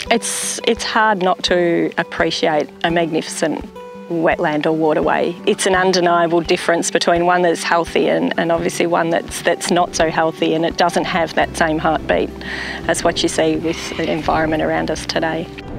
It's hard not to appreciate a magnificent wetland or waterway. It's an undeniable difference between one that's healthy and obviously one that's not so healthy, and it doesn't have that same heartbeat as what you see with the environment around us today.